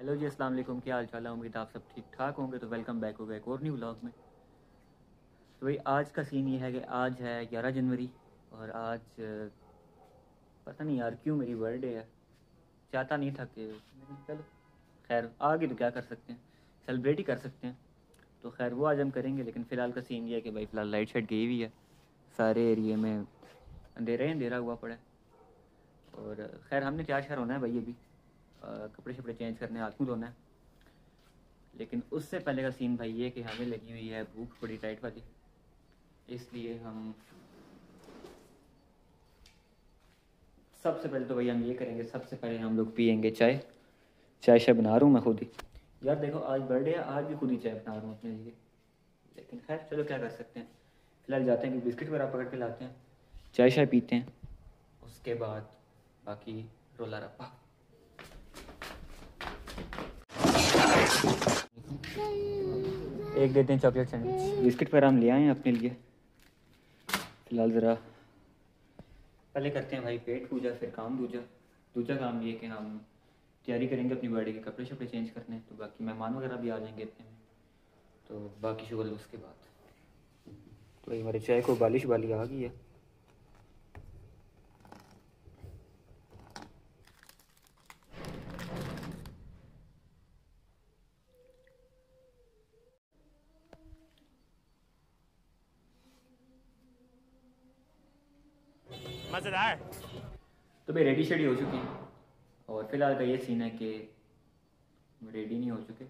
Hello जी, अस्सलाम वालेकुम। क्या हाल चाल है? उम्मीद आप सब ठीक ठाक होंगे। तो वेलकम बैक हो गया एक और न्यू व्लॉग में। तो भाई आज का सीन ये है कि आज है 11 जनवरी और आज पता नहीं यार क्यों मेरी बर्थडे है। चाहता नहीं था कि चलो खैर आगे तो क्या कर सकते हैं, सेलिब्रेट ही कर सकते हैं। तो खैर वो आज हम करेंगे, लेकिन फ़िलहाल का सीन ये है कि भाई फ़िलहाल लाइट शाइट गई हुई है, सारे एरिए में अंधेरा हुआ पड़ा है। और खैर हमने तैयार श्यार होना है भाई, अभी कपड़े शपड़े चेंज करने, हाथ मुँह धोना है। लेकिन उससे पहले का सीन भाई ये कि हमें लगी हुई है भूख बड़ी टाइट वाली, इसलिए हम सबसे पहले तो भाई हम ये करेंगे, सबसे पहले हम लोग पियेंगे चाय। चाय बना रहा हूँ मैं खुद ही। यार देखो आज बर्थडे है, आज भी खुद ही चाय बना रहा हूँ अपने लिए। लेकिन खैर चलो क्या कर सकते हैं। फिलहाल जाते हैं कि बिस्किट वगैरह पकड़ के लाते हैं, चाय पीते हैं, उसके बाद बाकी रोला रप्पा। एक देते हैं चॉकलेट सैंडविच, बिस्किट वगैरह हम ले आए हैं अपने लिए। फिलहाल ज़रा पहले करते हैं भाई पेट पूजा, फिर काम दूजा काम ये कि हम तैयारी करेंगे अपनी बर्थडे के, कपड़े शपड़े चेंज करने। तो बाकी मेहमान वगैरह भी आ जाएंगे इतने में, तो बाकी शुगल उसके बाद। तो भाई हमारे चाय को बालिश वाली आ गई है। मज़ेदार। तो भाई रेडी शेडी हो चुके हैं और फिलहाल का ये सीन है कि रेडी नहीं हो चुके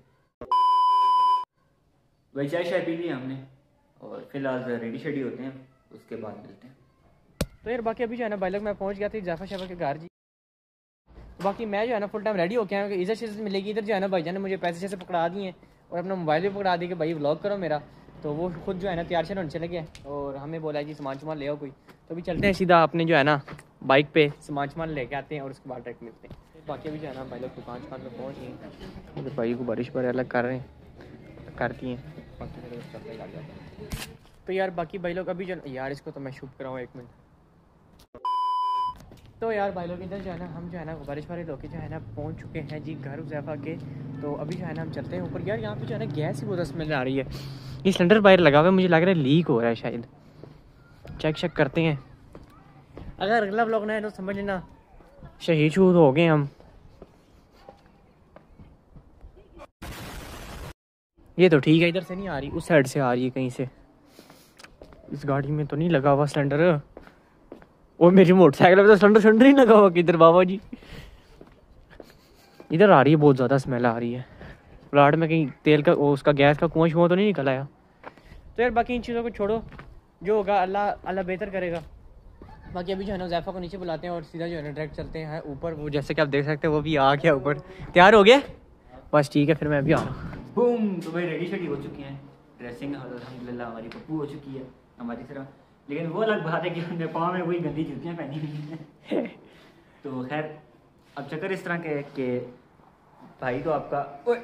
भाई। चाय पी ली हमने और फिलहाल रेडी शेडी होते हैं, उसके बाद मिलते हैं। तो यार बाकी अभी जो है ना भाई लोग मैं पहुंच गया था जाफर शफर के घर जी। तो बाकी मैं जो है ना फुल टाइम रेडी हो गया हूँ कि इधर से मिलेगी। इधर जो है ना भाई जान ने मुझे पैसे जैसे पकड़ा दिए और अपना मोबाइल भी पकड़ा दिए कि भाई व्लॉग करो मेरा। तो वो खुद जो है ना तैयार होने चले गए और हमें बोला है जी सामान ले आओ कोई। तो अभी चलते हैं सीधा अपने जो है ना बाइक पे सामान लेके आते हैं और उसके बाद डायरेक्ट मिलते हैं। बाकी अभी जो है ना भाई लोग दुकान में पहुँच गए। भाई को बारिश पर अलग कर रहे हैं, करती हैं। तो यार बाकी भाई लोग अभी जो यार इसको तो मैं शुभ कराऊँ 1 मिनट। तो यार भाई लोग इधर जो है ना हम जो है ना बारिश वाले लोग जो है ना पहुंच चुके हैं जी घर उज़ैफ़ा के। तो अभी जो है ना हम चलते हैं ऊपर। यार यहाँ पे जो है ना गैस ही बहुत स्मेल आ रही है। ये सिलेंडर बाहर लगा हुआ है, मुझे लग रहा है लीक हो रहा है शायद। चेक करते हैं। अगर अगला ब्लॉग ना है तो समझ लेना शहीद शूद हो गए हम। ये तो ठीक है, इधर से नहीं आ रही, उस साइड से आ रही है कहीं से। इस गाड़ी में तो नहीं लगा हुआ सिलेंडर। और मेरी मोटरसाइकिल पे तो सिलेंडर ही लगा हुआ किधर बाबा जी। इधर आ रही है, बहुत ज़्यादा स्मेल आ रही है। प्लाट में कहीं तेल का उसका गैस का कुआं शुआं तो नहीं निकल आया। तो यार बाकी इन चीज़ों को छोड़ो, जो होगा अल्लाह अल्लाह बेहतर करेगा। बाकी अभी जो है ना ज़ैफ़ा को नीचे बुलाते हैं और सीधा जो है ना डायरेक्ट चलते हैं ऊपर। वो जैसे कि आप देख सकते हैं वो भी आ गया ऊपर, तैयार हो गया। बस ठीक है, फिर मैं भी आ रहा हूँ। बूम। तो भाई रेडी शेडी हो चुकी हैं, ड्रेसिंग अल्हम्दुलिल्लाह हमारी पप्पू हो चुकी है हमारी तरह। लेकिन वो अलग बात है कि उनके पाँव में वही गंदी जूतियाँ पहनी हुई हैं। तो खैर अब चक्कर इस तरह के कि भाई तो आपका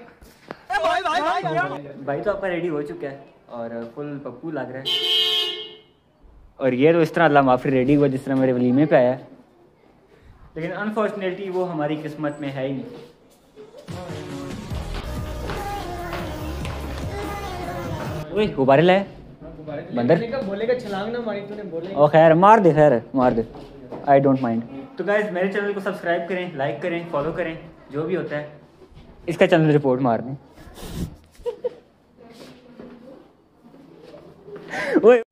भाई तो आपका रेडी हो चुका है और फुल पप्पू लग रहा है। और ये तो इस तरह अल्लाह माफी रेडी हुआ जिस तरह मेरे वलीमे पे आया। लेकिन अनफॉर्चुनेटली वो हमारी किस्मत में है ही नहीं। ओए गुब्बारे लाए बंदर बोले का छलांग ना मारी तूने बोले। ओ खैर मार दे, आई डोंट माइंड। तो गाइस मेरे चैनल को सब्सक्राइब करें, लाइक करें, फॉलो करें, जो भी होता है। इसका चैनल रिपोर्ट मार दें। ओए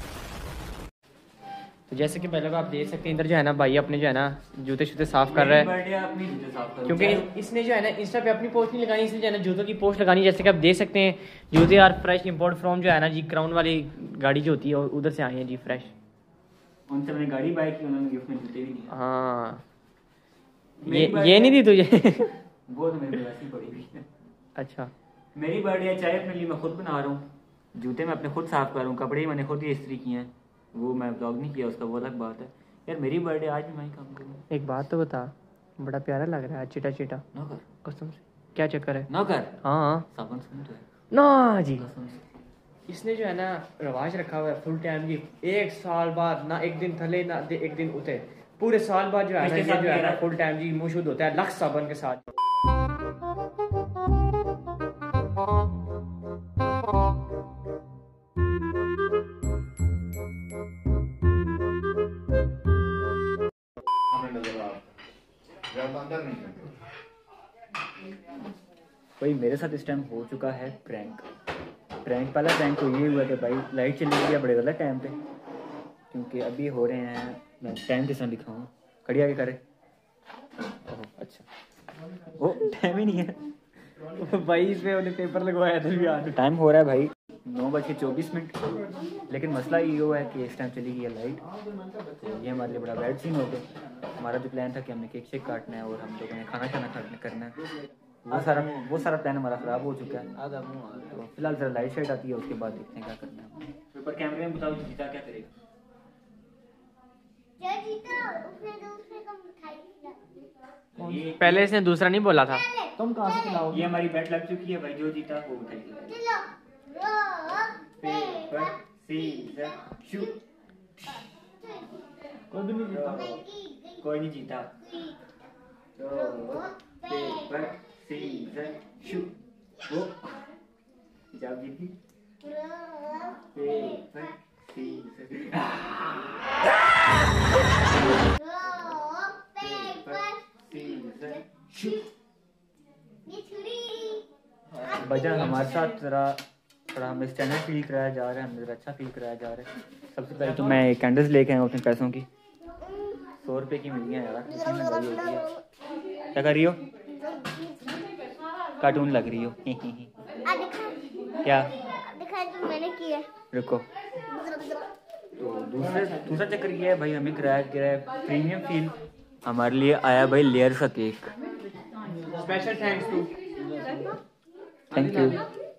तो जैसे कि पहले आप देख सकते हैं इधर जो है ना भाई अपने जो है ना जूते शूते साफ कर रहा है। अपनी जूते साफ करो क्योंकि इसने जो है ना इंस्टा पे अपनी पोस्ट नहीं लगानी, इसलिए जो है ना जूतों की पोस्ट लगानी। जैसे कि आप देख सकते हैं जूते यार फ्रेश इंपोर्ट फ्रॉम जो है ना जी क्राउन वाली गाड़ी जो होती है उधर से आए हैं जी फ्रेश। उनसे मैंने गाड़ी बाय की, उन्होंने गिफ्ट में जूते भी दिए। हाँ ये नहीं दी तुझे? वो तो मेरे पास ही पड़ी हुई है। अच्छा मेरी बर्थडे चाय अपने लिए मैं खुद बना रहा हूँ, जूते मैं अपने खुद साफ कर रहा हूँ, कपड़े मैंने खुद ही इस्त्री किए हैं। वो मैं ब्लॉग नहीं किया उसका, वो अलग बात है। यार मेरी बर्थडे आज भी मैं ही काम करूँ। एक बात तो बता, बड़ा प्यारा लग रहा है चिटा चिटा। ना कर कसम से, क्या चक्कर है? ना कर। हाँ साबुन सुन तो है ना जी। कसम से। इसने जो है ना रवाज रखा हुआ है फुल टाइम जी। 1 साल बाद ना एक दिन थले ना एक दिन उठे, पूरे साल बाद जो है ना ये जो है ना फुल टाइम जी मुँह शुद्ध होता है लक्स साबुन के साथ। भाई मेरे साथ इस टाइम हो चुका है प्रैंक। पहला प्रैंक तो ये हुआ कि भाई लाइट चली गई है बड़े गलत टाइम पे, क्योंकि अभी हो रहे हैं, मैं टाइम के साथ लिखाऊँ, खड़ी आगे करे। ओह अच्छा, ओ टाइम ही नहीं है भाई इसमें उन्हें पेपर लगवाया था भी आज। टाइम हो रहा है भाई 9:24, लेकिन मसला ये हुआ है कि इस टाइम चली गई है लाइट, तो ये हमारे लिए बड़ा बैड सीन हो गया। हमारा जो प्लान था कि हमने केक शेक काटना है और हम लोगों ने खाना करना है, वो सारा प्लान हमारा ख़राब हो चुका है। तो फिलहाल जरा लाइट शाइट आती है, उसके बाद देखते हैं क्या करना है। ऊपर कैमरे में बताओ जीता क्या करेगा। पहले इसने दूसरा नहीं बोला था। तुम कहाँ से खिलाओगे? ये हमारी बैट लग चुकी है भाई, जो जीता वो मिठाई खिलाएगा। Paper scissor shoot. कोई भी नहीं जीता। कोई नहीं जीता। Paper scissor shoot. वो जब जीती पेपर सीजर वजह हमारे साथ ज़रा थोड़ा हमें स्टैंडर्ड फील कराया जा रहा है, हमें ज़रा अच्छा फील कराया जा रहा है। सबसे पहले तो मैं कैंडल्स लेके आया हूँ अपने पैसों की, 100 रुपये की मिली है यार, इतनी महंगाई होती है। क्या कर रही हो? कार्टून लग रही हो क्या तो मैंने किया। रुको, तो दूसरा चक्कर ये है भाई, हमें कराया प्रीमियम फील, हमारे लिए आया भाई लेयर का cake. Special thanks to thank you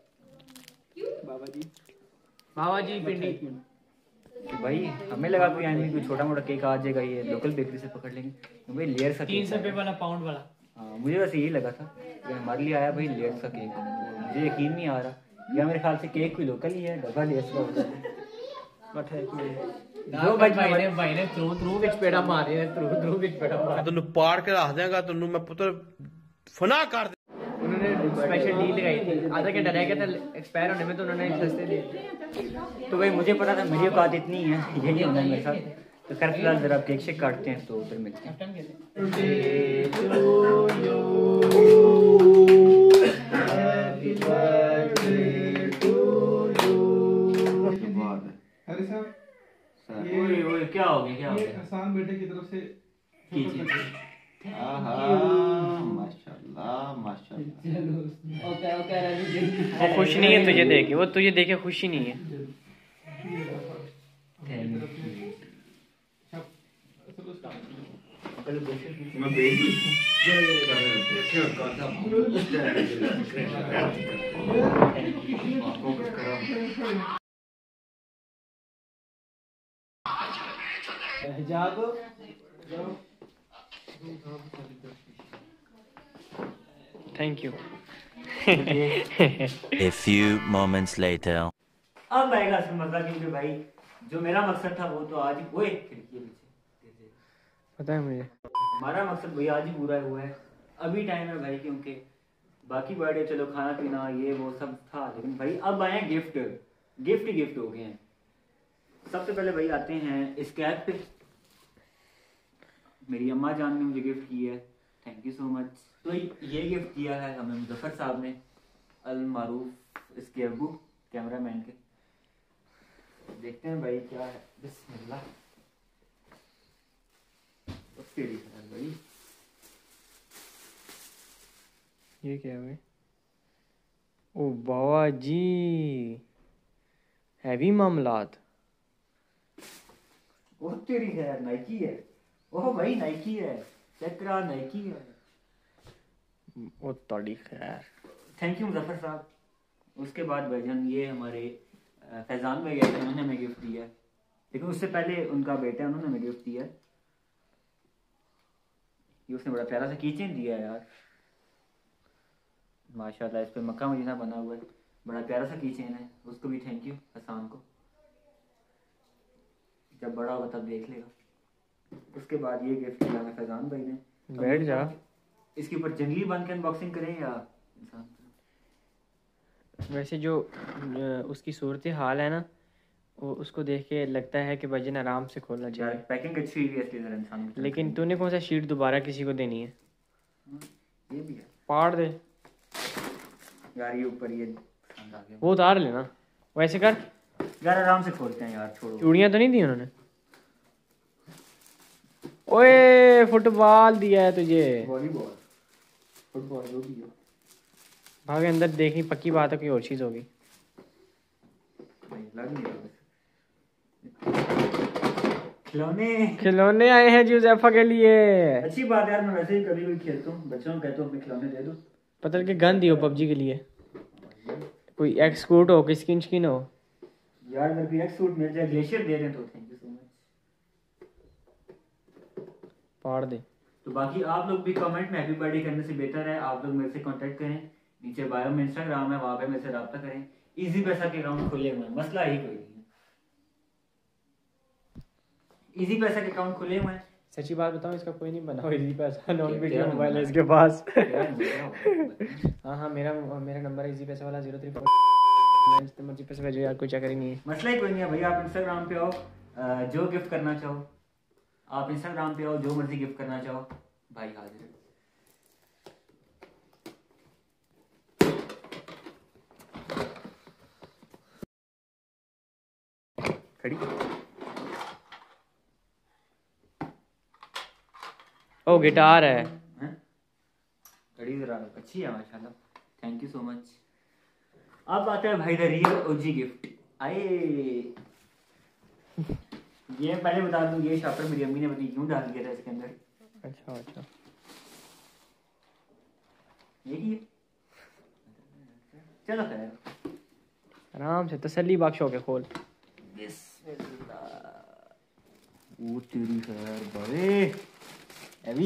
बाबा जी पिंडी। तो भाई हमें लगा कि यानी कोई छोटा मोटा केक आ जाएगा, ये लोकल बेकरी से पकड़ लेंगे, तो भाई लेयर का 300 रुपये वाला पाउंड वाला। हाँ मुझे वैसे यही लगा था, लेकिन हमारे लिए आया भाई लेयर्स का केक। मुझे यकीन नहीं आ रहा, या मेरे ख्याल से केक कोई लोकल ही है, डब्बा लेयर्स का होता है। जो भाई ने थ्रू ਵਿੱਚ ਪੇੜਾ ਮਾਰੇ ਨੇ ਥ्रू ਵਿੱਚ ਪੇੜਾ ਮਾਰ ਤੈਨੂੰ ਪਾੜ ਕੇ ਰੱਖ ਦਿਆਂਗਾ, ਤੈਨੂੰ ਮੈਂ ਪੁੱਤਰ फना कर दे। उन्होंने स्पेशल डील लगाई थी, आधा घंटा रह गया था एक्सपायर होने में, तो उन्होंने सस्ते दिए। तो भाई मुझे पता था मेरी औकात इतनी है, यही होना है मेरे साथ। तो कर फिलहाल जरा केक शेक काटते हैं, तो उधर मिलते अरे साहब हैं। क्या हो गया हसान बेटे की तरफ से माशाल्लाह माशाल्लाह। वो खुश नहीं है तुझे देखे, वो तुझे देखे खुशी नहीं है। जागो thank you. A few moments later. अब आएगा असली मजा, क्योंकि भाई जो मेरा मकसद था वो तो आज ही, ओए खिड़की है पीछे, पता है मुझे हमारा मकसद भाई आज ही पूरा हुआ है। अभी टाइम है भाई, क्योंकि बाकी बर्थडे चलो खाना पीना ये वो सब था, लेकिन भाई अब आए हैं गिफ्ट ही गिफ्ट हो गए हैं। सबसे पहले भाई आते हैं इस कैप पे, मेरी अम्मा जान ने मुझे गिफ्ट की है, थैंक यू सो मच। तो ये गिफ्ट किया है हमें मुजफ्फर साहब ने, अल मारूफ इसके अब्बू कैमरामैन के। देखते हैं भाई क्या है, बिस्मिल्लाह। तेरी खैर भाई, ये क्या है? ओ बाबा जी, हैवी मामलात। वो तेरी खैर नाइकी है, ओह भाई नाइकी है, चेक करा नाइकी है। ओ तोड़ी खैर, थैंक यू मुजफ्फर साहब। उसके बाद भाईजान ये हमारे फैजान में गए थे, उन्होंने हमें गिफ्ट दिया, लेकिन उससे पहले उनका बेटा है, उन्होंने हमें गिफ्ट दिया। ये उसने बड़ा प्यारा सा कीचेन दिया है यार, माशाल्लाह। इस पे मक्का मदीना बना हुआ है, बड़ा प्यारा सा कीचेन है। उसको भी थैंक यू हसान को, जब बड़ा होगा तब देख लेगा। उसके बाद ये गिफ्ट दिया हमें फैजान भाई ने। बैठ जा। इसके ऊपर जंगली बन के अनबॉक्सिंग करें या इंसान? वैसे जो उसकी सूरत हाल है ना, वो उसको देख के लगता है कि वजन आराम से खोलना चाहिए। पैकिंग अच्छी हुई है इसलिए जरा इंसान को, लेकिन तूने कौन सा शीट दोबारा किसी को देनी है? ये भी है। फाड़ दे यार ये ऊपर ये पसंद आ गया। वो उतार लेना वैसे कर यार आराम से खोलते हैं यार, छोड़ो। चूड़ियां तो नहीं दी उन्होंने। ओए फुटबॉल दिया है तुझे। वॉलीबॉल फुटबॉल जो भी हो। भागे अंदर देखी, पक्की बात है कोई और चीज होगी। नहीं, लग नहीं रहा खिलौने। खिलौने आए हैं जोसेफा के लिए। अच्छी बात है यार, मैं वैसे ही कभी भी खेलता हूँ, बच्चों को कहता हूँ अपने खिलौने दे दो। पता लगे गन दियो पबजी के लिए, कोई एक्सकोट हो, कोई स्किन हो। यार अगर कोई एक्स सूट मिल जाए, ग्लेशियर दे रहे हैं तो थैंक यू सो मच। फाड़ दे। तो बाकी आप लोग भी कमेंट में हैप्पी बर्थडे करने से बेहतर है आप लोग मेरे से कांटेक्ट करें, नीचे बायो में इंस्टाग्राम है, वहां पे मेरे से रब्ता करें। इजी पैसा के अकाउंट खुले हुए हैं, मसला ही कोई नहीं है। इजी पैसा के अकाउंट खुले हुए हैं। सच्ची बात बताऊं, इसका कोई नहीं बना इजी पैसा, नॉन क्या वीडियो नंबर मोबाइल है है? इसके पास। हाँ हाँ मेरा नंबर है इजी पैसा वाला 03 मर्जी पैसे भेजो यार, कोई चक्कर ही नहीं है। मसला ही कोई नहीं है भैया। आप इंस्टाग्राम पे आओ, जो गिफ्ट करना चाहो आप इंस्टाग्राम पे आओ, जो मर्जी गिफ्ट करना चाहो भाई हाजिर है। खड़ी ओ गिटार है। हैं? खड़ी जरा अच्छी है माशाल्लाह, थैंक यू सो मच। अब आता है भाई द रियल ओजी गिफ्ट। आए ये पहले बता दूं, ये शॉपर मेरी अम्मी ने बताई क्यों डाल दिया था इसके अंदर। अच्छा अच्छा यही है, चलो खैर आराम से तसल्ली बख्श होके खोल। वो तेरी खैर बड़े अभी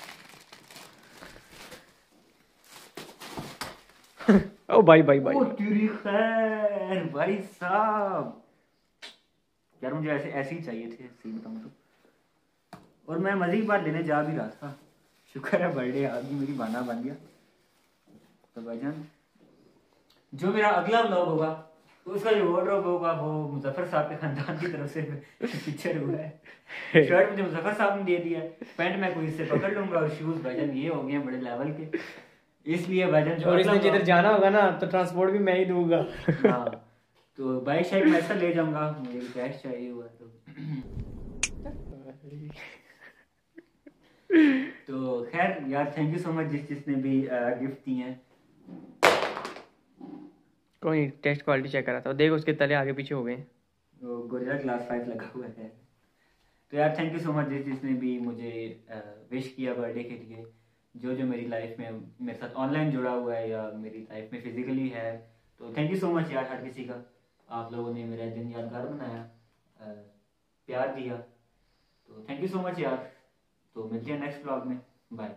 ओ भाई भाई भाई ओ तेरी खैर भाई साहब। यार मुझे ऐसे ही चाहिए थे, सही बताऊं तो। और मैं मजे की बात लेने जा भी रहा था, शुक्र है बर्थडे आ गई, मेरी बहाना बन गया। तो भाईजान जो मेरा अगला व्लॉग होगा तो उसका जो वार्डरोब होगा वो मुजफ्फर साहब के खानदान की तरफ से पिक्चर हुआ है। शर्ट मुझे मुजफ्फर साहब ने दे दिया है, पैंट मैं कोई इससे पकड़ लूंगा, और शूज भाईजान ये हो गए हैं बड़े लेवल के, इसलिए भाईजान जो और इसने अगला जिधर जाना होगा ना तो ट्रांसपोर्ट भी मैं ही दूंगा। हाँ तो बाइक शाइक मैं ऐसा ले जाऊंगा, मुझे कैश चाहिए हुआ तो खैर यार थैंक यू सो मच जिसने भी गिफ्ट दिए हैं। कोई टेस्ट क्वालिटी चेक करा था, देख उसके तले आगे पीछे हो गए। वो गोरिल्ला ग्लास 5 लगा हुआ है। तो यार थैंक यू सो मच जिसने भी मुझे विश किया बर्थडे के लिए, जो जो मेरी लाइफ में मेरे साथ ऑनलाइन जुड़ा हुआ है या मेरी लाइफ में फिजिकली है। तो थैंक यू सो मच यार हर किसी का, आप लोगों ने मेरा दिन यादगार बनाया, प्यार दिया, तो थैंक यू सो मच यार। तो मिलते हैं नेक्स्ट व्लॉग में, बाय।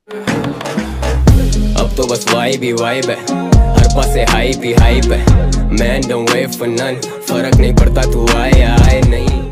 अब तो बस वाइब ही वाइब है, हर पासे हाइप ही हाइप है। Man don't wait for none, फर्क नहीं पड़ता तू आए या आए नहीं।